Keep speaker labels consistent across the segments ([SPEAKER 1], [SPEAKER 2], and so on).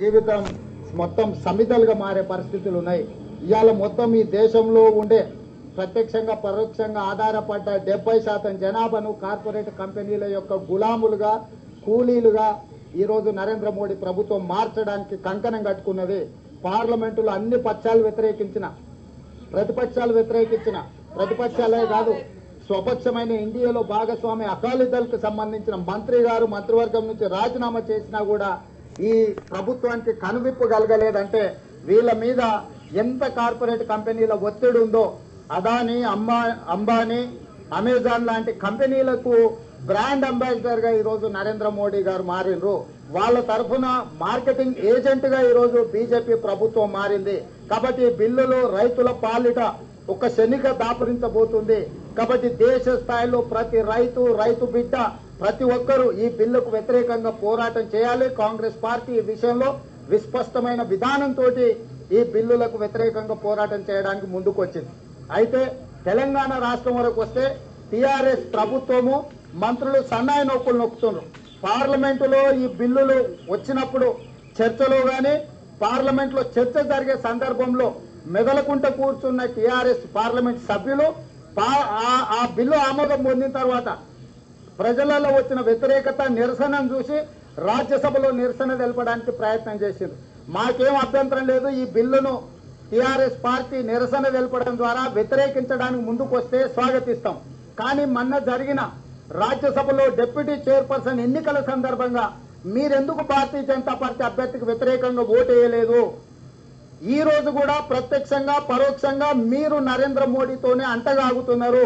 [SPEAKER 1] జీవితం మొత్తం సమితలుగా మారే పరిస్థితులు ఉన్నాయి. ఇవాళ మొత్తం ఈ దేశంలో ఉండే ప్రత్యక్షంగా పరోక్షంగా ఆధారపడ్డ 70% జనాభాను కార్పొరేట్ కంపెనీల యొక్క గులాములుగా కూలీలుగా ఈరోజు నరేంద్ర మోడీ ప్రభుత్వం మార్చడానికి కంకణం కట్టుకున్నది. పార్లమెంటులో అన్ని పక్షాలు వ్యతిరేకించిన ప్రతిపక్షాలే కాదు స్వపక్షమైన ఇండియాలో భాగస్వామి అకాలీదళ్కు సంబంధించిన మంత్రి గారు మంత్రివర్గం నుంచి రాజీనామా చేసినా కూడా ఈ ప్రభుత్వానికి కనువిప్పు కలగలేదంటే వీళ్ళ మీద ఎంత కార్పొరేట్ కంపెనీల ఒత్తిడి ఉందో. అదానీ, అంబానీ, అమెజాన్ లాంటి కంపెనీలకు బ్రాండ్ అంబాసిడర్ గా ఈరోజు నరేంద్ర మోడీ గారు మారిండ్రు. వాళ్ళ తరఫున మార్కెటింగ్ ఏజెంట్ గా ఈరోజు బీజేపీ ప్రభుత్వం మారింది. కాబట్టి బిల్లులు రైతుల పాలిట ఒక శనిగా దాపురించబోతుంది. కాబట్టి దేశ స్థాయిలో ప్రతి రైతు బిడ్డ ప్రతి ఒక్కరూ ఈ బిల్లుకు వ్యతిరేకంగా పోరాటం చేయాలి. కాంగ్రెస్ పార్టీ ఈ విషయంలో విస్పష్టమైన విధానంతో ఈ బిల్లులకు వ్యతిరేకంగా పోరాటం చేయడానికి ముందుకు వచ్చింది. అయితే తెలంగాణ రాష్ట్రం వరకు వస్తే టీఆర్ఎస్ ప్రభుత్వము మంత్రులు సన్నాయి నొక్కులు నొక్కుతున్నారు. పార్లమెంటులో ఈ బిల్లులు వచ్చినప్పుడు చర్చలో గాని పార్లమెంట్లో చర్చ జరిగే సందర్భంలో మెదలకుంట కూర్చున్న టీఆర్ఎస్ పార్లమెంట్ సభ్యులు ఆ బిల్లు ఆమోదం పొందిన తర్వాత ప్రజలలో వచ్చిన వ్యతిరేకత నిరసనను చూసి రాజ్యసభలో నిరసన తెలపడానికి ప్రయత్నం చేసింది. మాకేం అభ్యంతరం లేదు, ఈ బిల్లును టీఆర్ఎస్ పార్టీ నిరసన తెలపడం ద్వారా వ్యతిరేకించడానికి ముందుకు వస్తే స్వాగతిస్తాం. కానీ మొన్న జరిగిన రాజ్యసభలో డిప్యూటీ చైర్పర్సన్ ఎన్నికల సందర్భంగా మీరెందుకు భారతీయ జనతా పార్టీ అభ్యర్థికి వ్యతిరేకంగా ఓటు వేయలేదు? ఈ రోజు కూడా ప్రత్యక్షంగా పరోక్షంగా మీరు నరేంద్ర మోడీతోనే అంటగాగుతున్నారు.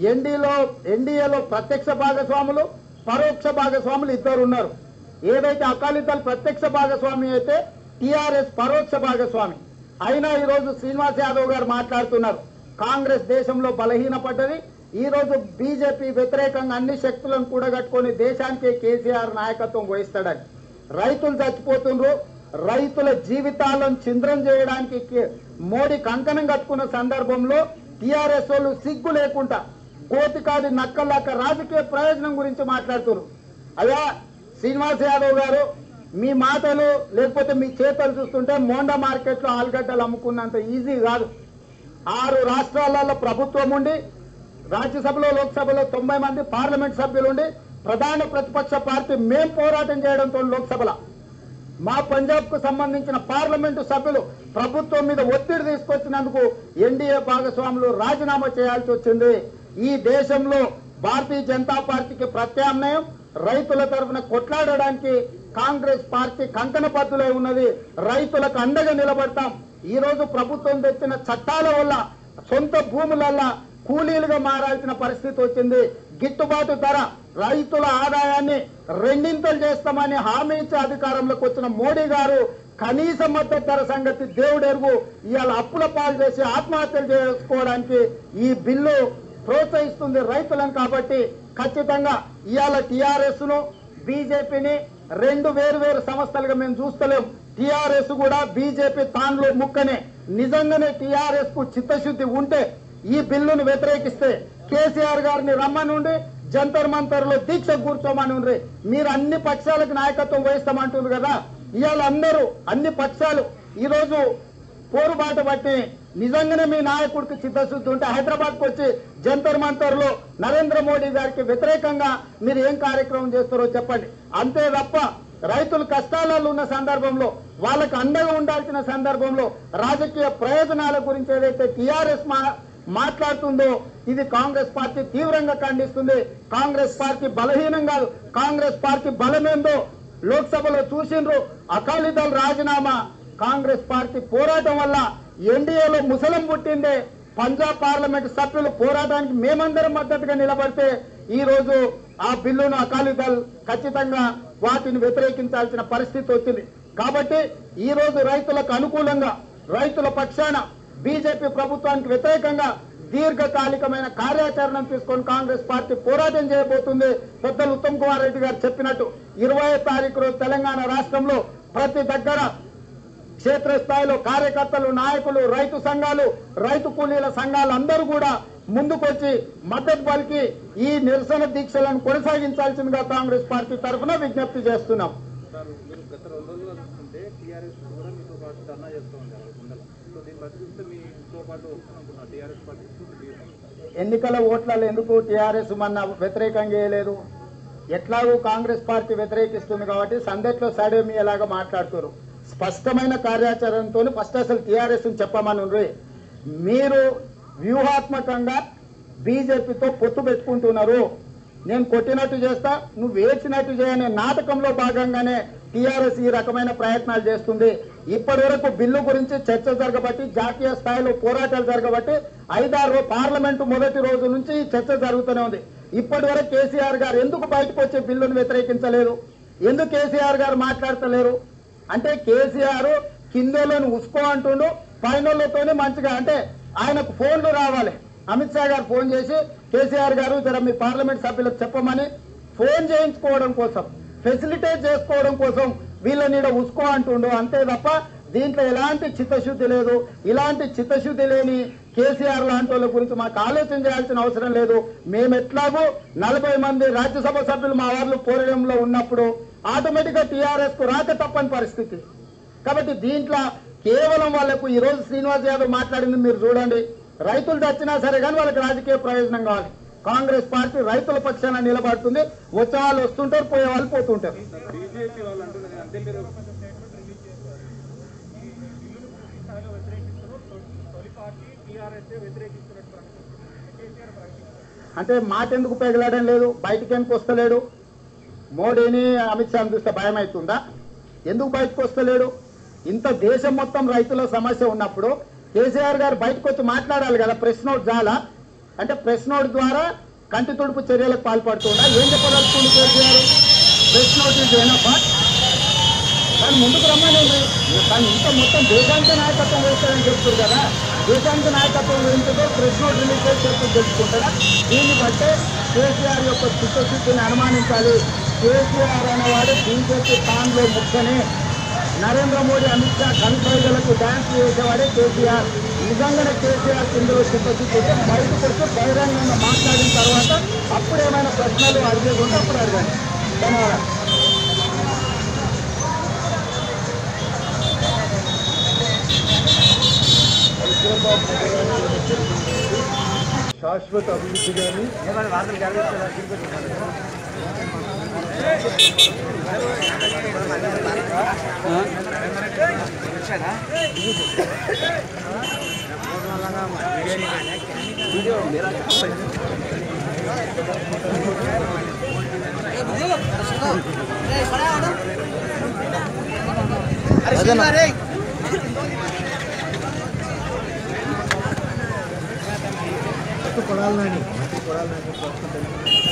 [SPEAKER 1] ఎన్డీఏలో ప్రత్యక్ష భాగస్వాములు పరోక్ష భాగస్వాములు ఇద్దరు ఉన్నారు. ఏదైతే అకాలీదళ్ ప్రత్యక్ష భాగస్వామి అయితే టీఆర్ఎస్ పరోక్ష భాగస్వామి అయినా ఈరోజు శ్రీనివాస్ యాదవ్ గారు మాట్లాడుతున్నారు. కాంగ్రెస్ దేశంలో బలహీనపడ్డది. ఈ రోజు బీజేపీ వ్యతిరేకంగా అన్ని శక్తులను కూడగట్టుకుని దేశానికి కేసీఆర్ నాయకత్వం వహిస్తాడని. రైతులు చచ్చిపోతుండ్రు. రైతుల జీవితాలను ఛిద్రం చేయడానికి మోడీ కంకణం కట్టుకున్న సందర్భంలో టీఆర్ఎస్ వాళ్ళు సిగ్గు లేకుండా కోతికాడి నక్కల్లాక రాజకీయ ప్రయోజనం గురించి మాట్లాడుతున్నారు. అయ్యా శ్రీనివాస్ యాదవ్ గారు, మీ మాటలు లేకపోతే మీ చేతలు చూస్తుంటే మోండా మార్కెట్లో ఆలుగడ్డలు అమ్ముకున్నంత ఈజీ కాదు. 6 రాష్ట్రాలలో ప్రభుత్వం ఉండి రాజ్యసభలో లోక్సభలో 90 మంది పార్లమెంట్ సభ్యులు ఉండి ప్రధాన ప్రతిపక్ష పార్టీ మేం పోరాటం చేయడంతో లోక్సభలో మా పంజాబ్ కు సంబంధించిన పార్లమెంటు సభ్యులు ప్రభుత్వం మీద ఒత్తిడి తీసుకొచ్చినందుకు ఎన్డీఏ భాగస్వాములు రాజీనామా చేయాల్సి వచ్చింది. ఈ దేశంలో భారతీయ జనతా పార్టీకి ప్రత్యామ్నాయం రైతుల తరఫున కొట్లాడడానికి కాంగ్రెస్ పార్టీ కంకణబద్ధులై ఉన్నది. రైతులకు అండగా నిలబడతాం. ఈ రోజు ప్రభుత్వం తెచ్చిన చట్టాల వల్ల సొంత భూములల్లా కూలీలుగా మారాల్సిన పరిస్థితి వచ్చింది. గిట్టుబాటు ధర రైతుల ఆదాయాన్ని 2 చేస్తామని హామీ ఇచ్చే అధికారంలోకి వచ్చిన మోడీ గారు కనీస మద్దతు ధర సంగతి దేవుడెరుగు ఇవాళ అప్పుల పాలు చేసి ఆత్మహత్యలు చేసుకోవడానికి ఈ బిల్లు ప్రోత్సహిస్తుంది రైతులను. కాబట్టి ఖచ్చితంగా ఇవాళ టీఆర్ఎస్ ను బీజేపీని 2 వేరు సంస్థలుగా మేము చూస్తలేం. టీఆర్ఎస్ కూడా బీజేపీ తాన్లో ముక్కనే. నిజంగానే టీఆర్ఎస్ కు చిత్తశుద్ధి ఉంటే ఈ బిల్లును వ్యతిరేకిస్తే కేసీఆర్ గారిని రమ్మనుండి జంతర్ మంతర్ లో దీక్ష కూర్చోమని ఉండ్రి. మీరు అన్ని పక్షాలకు నాయకత్వం వహిస్తామంటున్నారు కదా. ఇవాళ అందరూ అన్ని పక్షాలు ఈ రోజు పోరుబాటు బట్టి నిజంగానే మీ నాయకుడికి చిత్తశుద్ధి ఉంటే హైదరాబాద్కు వచ్చి జంతర్ మంతర్ లో నరేంద్ర మోడీ గారికి వ్యతిరేకంగా మీరు ఏం కార్యక్రమం చేస్తారో చెప్పండి. అంతే తప్ప రైతులు కష్టాలలో ఉన్న సందర్భంలో వాళ్ళకు అండగా ఉండాల్సిన సందర్భంలో రాజకీయ ప్రయోజనాల గురించి ఏదైతే టీఆర్ఎస్ మాట్లాడుతుందో ఇది కాంగ్రెస్ పార్టీ తీవ్రంగా ఖండిస్తుంది. కాంగ్రెస్ పార్టీ బలహీనం కాదు, కాంగ్రెస్ పార్టీ బలమేందో లోక్సభలో చూసిండ్రు. అకాలీదళ్ రాజీనామా కాంగ్రెస్ పార్టీ పోరాటం వల్ల ఎన్డీఏలో ముసలం పుట్టిందే. పంజాబ్ పార్లమెంట్ సభ్యులు పోరాటానికి మేమందరం మద్దతుగా నిలబడితే ఈ రోజు ఆ బిల్లును అకాలీదళ్ ఖచ్చితంగా వాటిని వ్యతిరేకించాల్సిన పరిస్థితి వచ్చింది. కాబట్టి ఈ రోజు రైతులకు అనుకూలంగా రైతుల పక్షాన బీజేపీ ప్రభుత్వానికి వ్యతిరేకంగా దీర్ఘకాలికమైన కార్యాచరణ తీసుకొని కాంగ్రెస్ పార్టీ పోరాటం చేయబోతుంది. పెద్దలు ఉత్తమ్ కుమార్ రెడ్డి గారు చెప్పినట్టు 20వ తారీఖు రోజు తెలంగాణ రాష్ట్రంలో ప్రతి దగ్గర క్షేత్రస్థాయిలో కార్యకర్తలు, నాయకులు, రైతు సంఘాలు, రైతు కూలీల సంఘాలు అందరూ కూడా ముందుకొచ్చి మద్దతు పలికి ఈ నిరసన దీక్షలను కొనసాగించాల్సిందిగా కాంగ్రెస్ పార్టీ తరఫున విజ్ఞప్తి చేస్తున్నాం.
[SPEAKER 2] టీఆర్ఎస్ కూడా మీతో పాటు ధర్నా చేస్తూ ఉంటారు గుండెలో. సో దీన్ని బట్టి చూస్తే మీతో పాటు వస్తున్నప్పుడు టీఆర్ఎస్ పార్టీ
[SPEAKER 1] ఎన్నికల ఓట్లలో ఎందుకు టీఆర్ఎస్ మన వ్యతిరేకంగా చేయలేదు? ఎట్లాగూ కాంగ్రెస్ పార్టీ వ్యతిరేకిస్తుంది కాబట్టి సందట్లో సడేమి ఎలాగా మాట్లాడుతారు. స్పష్టమైన కార్యాచరణతో ఫస్ట్ అసలు టీఆర్ఎస్ చెప్పమని మీరు వ్యూహాత్మకంగా బీజేపీతో పొత్తు పెట్టుకుంటున్నారు. నేను కొట్టినట్టు చేస్తా, నువ్వు వేచినట్టు చేయనే నాటకంలో భాగంగానే టీఆర్ఎస్ ఈ రకమైన ప్రయత్నాలు చేస్తుంది. ఇప్పటి వరకు బిల్లు గురించి చర్చ జరగబట్టి, జాతీయ స్థాయిలో పోరాటాలు జరగబట్టి 5-6 పార్లమెంటు మొదటి రోజు నుంచి ఈ చర్చ జరుగుతూనే ఉంది. ఇప్పటి వరకు కేసీఆర్ గారు ఎందుకు బయటకు వచ్చే బిల్లును వ్యతిరేకించలేదు? ఎందుకు కేసీఆర్ గారు మాట్లాడతలేరు? అంటే కేసీఆర్ కిందోళ్ళని ఉసుకో అంటుండు, పైనోళ్ళతోనే మంచిగా అంటే ఆయనకు ఫోన్లు రావాలి. అమిత్ షా గారు ఫోన్ చేసి కేసీఆర్ గారు జర మీ పార్లమెంట్ సభ్యులకు చెప్పమని ఫోన్ చేయించుకోవడం కోసం, ఫెసిలిటేట్ చేసుకోవడం కోసం వీళ్ళని ఉసుకో అంటుండు. అంతే తప్ప దీంట్లో ఎలాంటి చిత్తశుద్ధి లేదు. ఇలాంటి చిత్తశుద్ధి లేని కేసీఆర్ లాంటి వాళ్ళ గురించి మాకు ఆలోచన చేయాల్సిన అవసరం లేదు. మేము ఎట్లాగూ 40 మంది రాజ్యసభ సభ్యులు మా వాళ్ళు పోరాటంలో ఉన్నప్పుడు ఆటోమేటిక్ గా టీఆర్ఎస్ కు రాక తప్పని పరిస్థితి. కాబట్టి దీంట్లో కేవలం వాళ్లకు ఈ రోజు శ్రీనివాస్ యాదవ్ మాట్లాడింది మీరు చూడండి. రైతులు చచ్చినా సరే కానీ వాళ్ళకి రాజకీయ ప్రయోజనం కావాలి. కాంగ్రెస్ పార్టీ రైతుల పక్షాన నిలబడుతుంది. వచ్చే వాళ్ళు వస్తుంటారు, పోయే వాళ్ళు పోతుంటారు.
[SPEAKER 2] బీజేపీ వాళ్ళు అంటున్నారు అంటే మీరు
[SPEAKER 1] అంటే మాట ఎందుకు పెగలాడడం లేదు? బయటికి ఎందుకు వస్తలేడు? మోడీని అమిత్ షాని చూస్తే భయం అవుతుందా? ఎందుకు బయటకు వస్తలేడు? ఇంత దేశం మొత్తం రైతుల సమస్య ఉన్నప్పుడు కేసీఆర్ గారు బయటకు వచ్చి మాట్లాడాలి కదా. ప్రెస్ నోట్ చాలా అంటే ప్రెస్ నోట్ ద్వారా కంటి తుడుపు చర్యలకు పాల్పడుతున్నా ఏం చెప్పదలుచుకుంది KCR? Press note is enough. కానీ ముందుకు రమ్మని కానీ ఇంత మొత్తం దేశానికి నాయకత్వం వస్తుందని చెప్తారు కదా. దేశానికి నాయకత్వం వహించదో ప్రెస్ నోట్ రిలీజ్ చేసి చెప్తూ తెలుసుకుంటారా? దీన్ని బట్టే కేసీఆర్ యొక్క చిత్తశుద్ధిని అనుమానించాలి. కేసీఆర్ అనేవాడు బీజేపీ తాన్లో ముఖ్యనే. నరేంద్ర మోడీ, అమిత్ షా కనుసైగలకు డ్యాన్స్ చేసేవాడే కేసీఆర్. నిజంగానే కేసీఆర్ కిందలో చిత్తశుద్ధి బయటకు వచ్చి బహిరంగంగా మాట్లాడిన తర్వాత అప్పుడు ఏమైనా ప్రశ్నలు అడిగేది ఉంటే అప్పుడు అడగండి. ధన్యవాదాలు. శాశ్వత అభివృద్ధి కానీ కొడాలని